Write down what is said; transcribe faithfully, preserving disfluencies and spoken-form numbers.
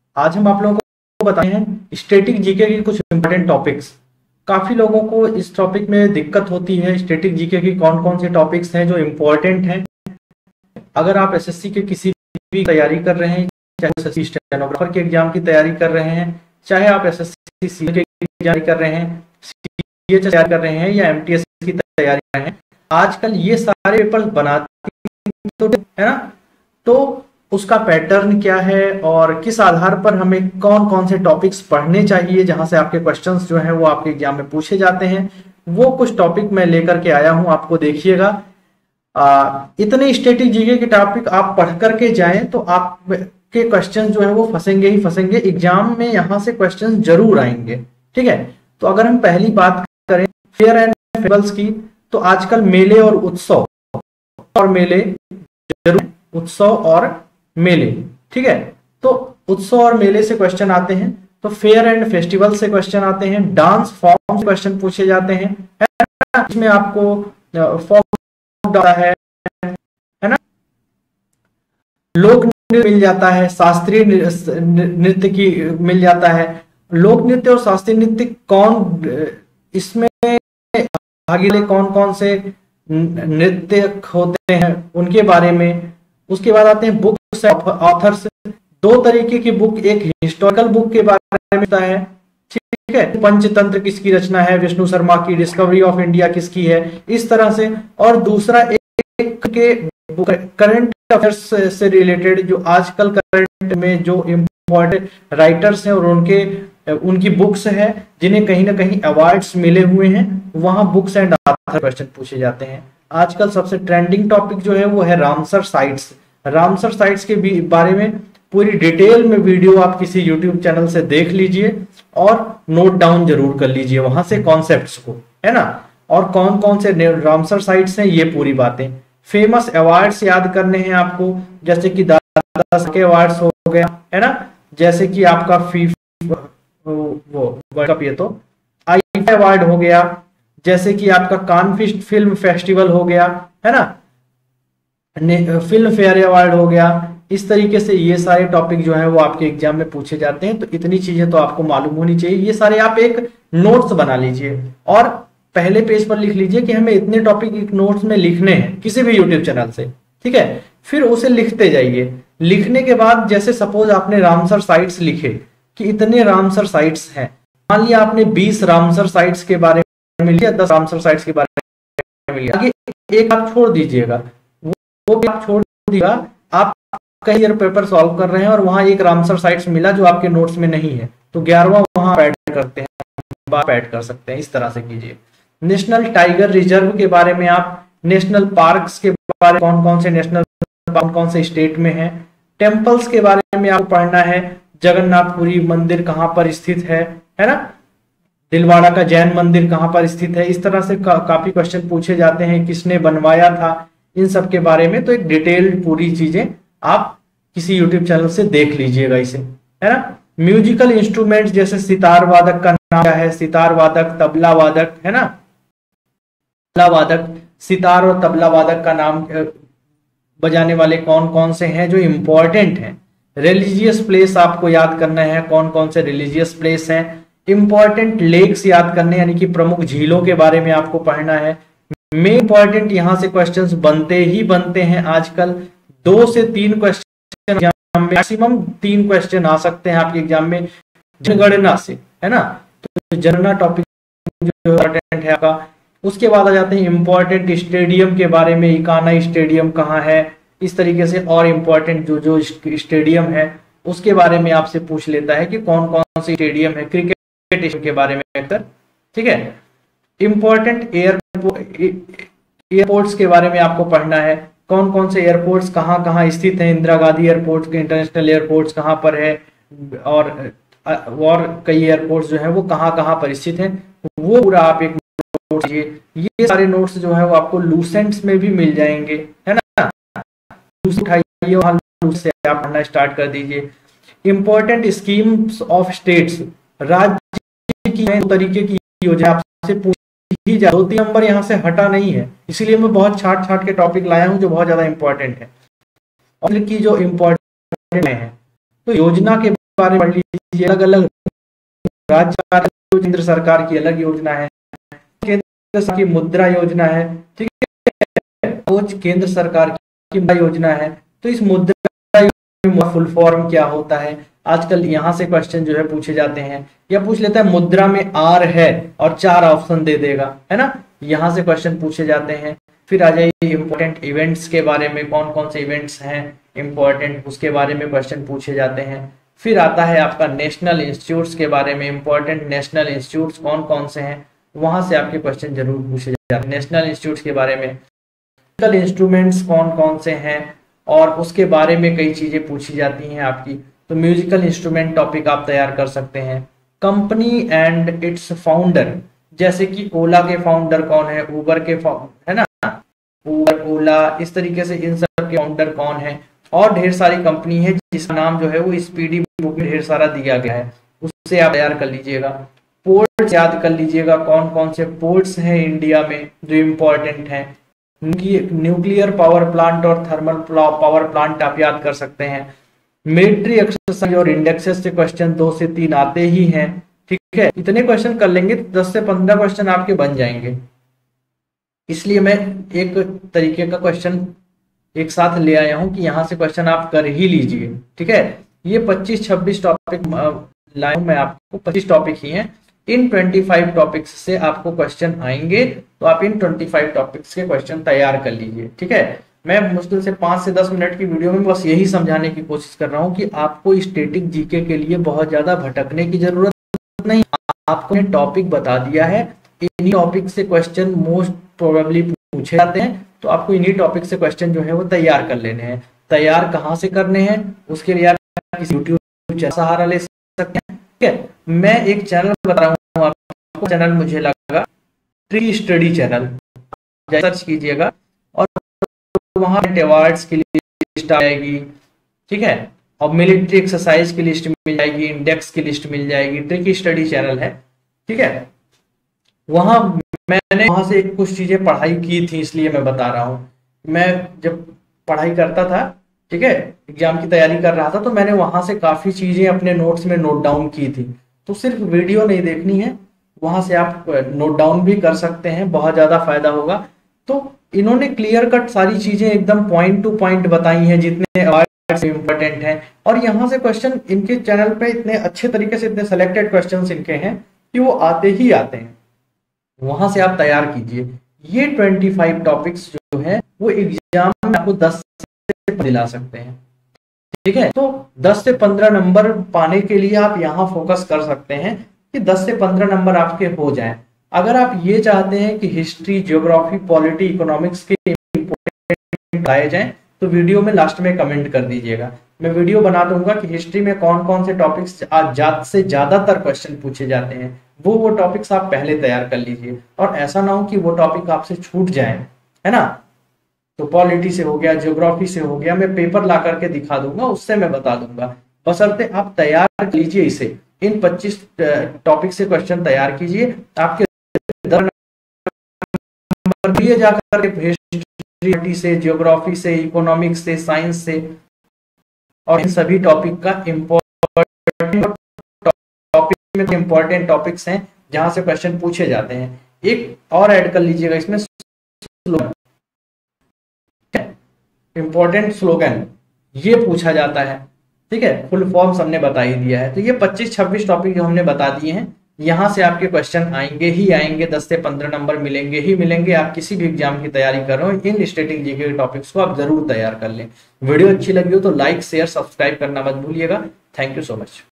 आज हम आप लोगों को बताए हैं स्टैटिक जीके के कुछ इंपॉर्टेंट टॉपिक्स। काफी लोगों को इस टॉपिक में दिक्कत होती है, स्टैटिक जीके की कौन कौन से टॉपिक्स हैं जो इम्पोर्टेंट हैं। अगर आप एसएससी के किसी भी तैयारी कर रहे हैं, चाहे एसएससी स्टेनोग्राफर के एग्जाम की तैयारी कर रहे हैं, चाहे आप एसएससी सीए की तैयारी कर रहे हैं, सीए की तैयारी कर रहे हैं या एमटीएस की तैयारी कर रहे हैं, आजकल ये सारे पेपर्स बनाते तो है ना, तो उसका पैटर्न क्या है और किस आधार पर हमें कौन कौन से टॉपिक्स पढ़ने चाहिए जहां से आपके क्वेश्चंस जो हैं वो आपके एग्जाम में पूछे जाते हैं, वो कुछ टॉपिक मैं लेकर के आया हूं। आपको देखिएगा, आ, इतने स्टैटिक जीके के टॉपिक आप पढ़ करके जाएं तो आपके क्वेश्चन जो है वो फंसेंगे ही फंसेंगे। एग्जाम में यहां से क्वेश्चन जरूर आएंगे, ठीक है। तो अगर हम पहली बात करें फेयर एंड फेस्टिवल्स की, तो आजकल मेले और उत्सव और मेले जरूर उत्सव और मेले, ठीक है। तो उत्सव और मेले से क्वेश्चन आते हैं, तो फेयर एंड फेस्टिवल से क्वेश्चन आते हैं, डांस फॉर्म से क्वेश्चन पूछे जाते हैं, है ना। इसमें आपको फॉर्म है है ना, लोक नृत्य मिल जाता है, शास्त्रीय नृत्य की मिल जाता है। लोक नृत्य और शास्त्रीय नृत्य कौन, इसमें भागीदार कौन कौन से नृत्य होते हैं उनके बारे में। उसके बाद आते हैं बुक्स ऑथर्स, दो तरीके की बुक, एक हिस्टोरिकल बुक के बारे में होता है, ठीक है, पंचतंत्र किसकी रचना है, विष्णु शर्मा की, डिस्कवरी ऑफ इंडिया किसकी है, इस तरह से। और दूसरा एक के करंट अफेयर्स से रिलेटेड, जो आजकल करंट में जो इम्पोर्टेंट राइटर्स हैं और उनके उनकी बुक्स है जिन्हें कहीं ना कहीं अवार्ड्स मिले हुए हैं, वहां बुक्स एंड आथर क्वेश्चन पूछे जाते हैं। आजकल सबसे ट्रेंडिंग टॉपिक जो है वो है रामसर साइट्स। रामसर साइट्स के बारे में पूरी डिटेल में वीडियो आप किसी यूट्यूब चैनल से देख लीजिए और नोट डाउन जरूर कर लीजिए वहां से कॉन्सेप्ट्स को, है ना। और कौन कौन से रामसर साइट्स हैं ये पूरी बातें। फेमस अवार्ड्स याद करने हैं आपको, जैसे कि दादा साहब अवार्ड्स हो गया, है ना, जैसे कि आपका फीफ वो वर्ल्ड कप, ये तो आईफा अवार्ड हो गया, जैसे कि आपका कान फिल्म फेस्टिवल हो गया, है ना, फिल्म फेयर अवार्ड हो गया। इस तरीके से ये सारे टॉपिक जो है वो आपके एग्जाम में पूछे जाते हैं। तो इतनी चीजें तो आपको मालूम होनी चाहिए। ये सारे आप एक नोट्स बना लीजिए और पहले पेज पर लिख लीजिए कि हमें इतने टॉपिक एक नोट्स में लिखने हैं किसी भी यूट्यूब चैनल से, ठीक है। फिर उसे लिखते जाइए। लिखने के बाद जैसे सपोज आपने रामसर साइट्स लिखे कि इतने रामसर साइट्स हैं, मान लिया आपने बीस रामसर साइट्स के बारे में लिया, दस रामसर साइट्स के बारे में लिया, आगे एक आप छोड़ दीजिएगा, वो भी आप छोड़ दीजिएगा। आप कई ईयर पेपर सॉल्व कर रहे हैं और वहां एक रामसर साइट्स मिला जो आपके नोट्स में नहीं है, तो ग्यारहवां वहां ऐड करते हैं, आप ऐड कर सकते हैं। इस तरह से कीजिए। नेशनल टाइगर रिजर्व के बारे में, आप नेशनल पार्क्स के बारे में, कौन कौन से नेशनल कौन कौन से स्टेट में है। टेम्पल्स के बारे में आपको पढ़ना है, जगन्नाथपुरी मंदिर कहां पर स्थित है है ना, दिलवाड़ा का जैन मंदिर कहां पर स्थित है। इस तरह से का, काफी क्वेश्चन पूछे जाते हैं, किसने बनवाया था, इन सब के बारे में। तो एक डिटेल्ड पूरी चीजें आप किसी यूट्यूब चैनल से देख लीजिएगा इसे, है ना। म्यूजिकल इंस्ट्रूमेंट्स जैसे सितार वादक का नाम क्या है, सितार वादक, तबला वादक, है ना, तबला वादक, सितार और तबला वादक का नाम बजाने वाले कौन कौन से हैं जो इंपॉर्टेंट हैं। रिलीजियस प्लेस आपको याद करना है, कौन कौन से रिलीजियस प्लेस हैं। इंपॉर्टेंट लेक्स याद करने, यानी कि प्रमुख झीलों के बारे में आपको पढ़ना है। में इंपॉर्टेंट यहां से क्वेश्चंस बनते ही बनते हैं। आजकल दो से तीन क्वेश्चन एग्जाम में, मैक्सिमम तीन क्वेश्चन आ सकते हैं आपके एग्जाम में जनगणना से, है ना। तो जनगणना टॉपिक जो इंपॉर्टेंट है आपका। उसके बाद आ जाते हैं इंपॉर्टेंट स्टेडियम के बारे में, इकाना स्टेडियम कहाँ है, इस तरीके से। और इम्पोर्टेंट जो जो स्टेडियम है उसके बारे में आपसे पूछ लेता है कि कौन कौन से स्टेडियम है, क्रिकेट के बारे में अक्सर, ठीक है। इंपॉर्टेंट एयरपोर्ट एयरपोर्ट्स के बारे में आपको पढ़ना है, कौन कौन से एयरपोर्ट्स कहाँ कहाँ स्थित हैं, इंदिरा गांधी एयरपोर्ट के इंटरनेशनल एयरपोर्ट्स कहाँ पर है, और और कई एयरपोर्ट्स जो है वो कहाँ कहाँ पर स्थित हैं, वो पूरा आप एक नोट लीजिए। ये सारे नोट्स जो है वो आपको लूसेंट्स में भी मिल जाएंगे, है ना। उठाइए वहां से आप पढ़ना स्टार्ट कर दीजिए। इंपॉर्टेंट स्कीम्स ऑफ स्टेट्स, राज्य की तरीके की योजना आपसे पूछी जाए, दो तीन नंबर यहाँ से हटा नहीं है, इसीलिए मैं बहुत छाट छाट के टॉपिक लाया हूँ जो बहुत ज्यादा इंपॉर्टेंट है और की जो इम्पोर्टेंट है। तो योजना के बारे में पढ़ लीजिए। अलग अलग राज्य केंद्र सरकार की अलग योजना है, केंद्र सरकार की मुद्रा योजना है, ठीक है, कुछ केंद्र सरकार की योजना है। तो इस मुद्रा योजना में फुल फॉर्म क्या होता है, आजकल यहाँ से क्वेश्चन जो है पूछे जाते हैं। या पूछ लेता है मुद्रा में आर है और चार ऑप्शन दे देगा, है ना, यहाँ से क्वेश्चन पूछे जाते हैं। फिर आ जाइए इंपॉर्टेंट इवेंट्स के बारे में, कौन कौन से इवेंट्स हैं इंपॉर्टेंट, उसके बारे में क्वेश्चन पूछे जाते हैं। फिर आता है आपका नेशनल इंस्टीट्यूट्स के बारे में, इंपॉर्टेंट नेशनल इंस्टीट्यूट्स कौन कौन से हैं, वहां से आपके क्वेश्चन जरूर पूछे जाते हैं। नेशनल इंस्टीट्यूट्स के बारे में, म्यूजिकल इंस्ट्रूमेंट्स कौन कौन से हैं और उसके बारे में कई चीजें पूछी जाती हैं आपकी। तो म्यूजिकल इंस्ट्रूमेंट टॉपिक आप तैयार कर सकते हैं। कंपनी एंड इट्स फाउंडर, जैसे कि ओला के फाउंडर कौन है, उबर के है ना, उबर, ओला, इस तरीके से इन सब के फाउंडर कौन है। और ढेर सारी कंपनी है जिसका नाम जो है वो स्पीडी बुक में ढेर सारा दिया गया है, उससे आप तैयार कर लीजिएगा। पोर्ट्स याद कर लीजिएगा, कौन कौन से पोर्ट्स हैं इंडिया में जो इम्पोर्टेंट हैं। न्यूक्लियर पावर प्लांट और थर्मल पावर प्लांट आप याद कर सकते हैं। मिलिट्री एक्सरसाइज और इंडेक्सेस से क्वेश्चन दो से तीन आते ही हैं, ठीक है। इतने क्वेश्चन कर लेंगे दस से पंद्रह क्वेश्चन आपके बन जाएंगे। इसलिए मैं एक तरीके का क्वेश्चन एक साथ ले आया हूं कि यहां से क्वेश्चन आप कर ही लीजिए, ठीक है। ये पच्चीस छब्बीस टॉपिक लाया हूं मैं आपको, पच्चीस टॉपिक ही हैं। इन पच्चीस टॉपिक्स से आपको क्वेश्चन आएंगे, तो आप इन पच्चीस टॉपिक्स के क्वेश्चन तैयार कर लीजिए, ठीक है। मैं मुश्किल से पांच से दस मिनट की वीडियो में बस यही समझाने की कोशिश कर रहा हूं कि आपको स्टैटिक जीके के लिए बहुत ज्यादा भटकने की जरूरत नहीं। आपको टॉपिक बता दिया है, इन्हीं टॉपिक से क्वेश्चन मोस्ट प्रोबेबली पूछे जाते हैं, तो आपको इन्हीं टॉपिक से क्वेश्चन जो है वो तैयार कर लेने हैं। तैयार कहाँ से करने हैं, उसके लिए आप किसी यूट्यूब सहारा ले सकते हैं, ठीक है। मैं एक चैनल बता रहा हूँ आपको, चैनल मुझे लगा ट्री स्टडी चैनल, सर्च कीजिएगा और वहां अवार्ड्स की लिस्ट आएगी, ठीक है, और मिलिट्री एक्सरसाइज की लिस्ट मिल जाएगी, इंडेक्स की लिस्ट मिल जाएगी। ट्रिकी स्टडी चैनल है, ठीक है। वहां मैंने वहां से कुछ चीजें पढ़ाई की थी, इसलिए मैं बता रहा हूं। मैं जब पढ़ाई करता था, ठीक है, एग्जाम की तैयारी कर रहा था, तो मैंने वहां से काफी चीजें अपने नोट्स में नोट डाउन की थी। तो सिर्फ वीडियो नहीं देखनी है, वहां से आप नोट डाउन भी कर सकते हैं, बहुत ज्यादा फायदा होगा। तो इन्होंने क्लियर कट सारी चीजें एकदम पॉइंट टू पॉइंट बताई हैं, जितने अवार्ड इंपॉर्टेंट हैं। और यहाँ से क्वेश्चन इनके चैनल पे इतने अच्छे तरीके से, इतने सेलेक्टेड क्वेश्चन इनके हैं कि वो आते ही आते हैं। वहां से आप तैयार कीजिए। ये पच्चीस टॉपिक्स जो है वो एग्जाम में आपको दस से दिला सकते हैं, ठीक है। तो दस से पंद्रह नंबर पाने के लिए आप यहाँ फोकस कर सकते हैं कि दस से पंद्रह नंबर आपके हो जाएं। अगर आप ये चाहते हैं कि हिस्ट्री, ज्योग्राफी, पॉलिटी, इकोनॉमिक्स के इंपॉर्टेंट आए जाएं, तो वीडियो में लास्ट में कमेंट कर दीजिएगा। मैं वीडियो बना दूंगा कि हिस्ट्री में कौन कौन से टॉपिक्स ज्यादा से ज्यादातर क्वेश्चन पूछे जाते हैं, वो वो टॉपिक्स आप पहले तैयार कर लीजिए। और ऐसा ना हो कि वो टॉपिक आपसे छूट जाए, है ना। तो पॉलिटी से हो गया, ज्योग्राफी से हो गया, मैं पेपर ला करके दिखा दूंगा, उससे मैं बता दूंगा। बशर्ते आप तैयार कर लीजिए इसे, इन पच्चीस टॉपिक से क्वेश्चन तैयार कीजिए। आपके नंबर दिए जाकर हिस्ट्री से, ज्योग्राफी से, इकोनॉमिक्स से, साइंस से, और इन सभी टॉपिक का इम्पोर्टेंट टॉपिक में इम्पोर्टेंट टॉपिक्स हैं जहां से क्वेश्चन पूछे जाते हैं। एक और ऐड कर लीजिएगा इसमें, स्लोगन, इंपॉर्टेंट स्लोगन ये पूछा जाता है, ठीक है। फुल फॉर्म हमने बता ही दिया है। तो ये पच्चीस छब्बीस टॉपिक जो हमने बता दिए हैं, यहाँ से आपके क्वेश्चन आएंगे ही आएंगे, दस से पंद्रह नंबर मिलेंगे ही मिलेंगे। आप किसी भी एग्जाम की तैयारी कर रहे हो, इन स्टैटिक जीके के टॉपिक्स को आप जरूर तैयार कर लें। वीडियो अच्छी लगी हो तो लाइक, शेयर, सब्सक्राइब करना मत भूलिएगा। Thank you so much.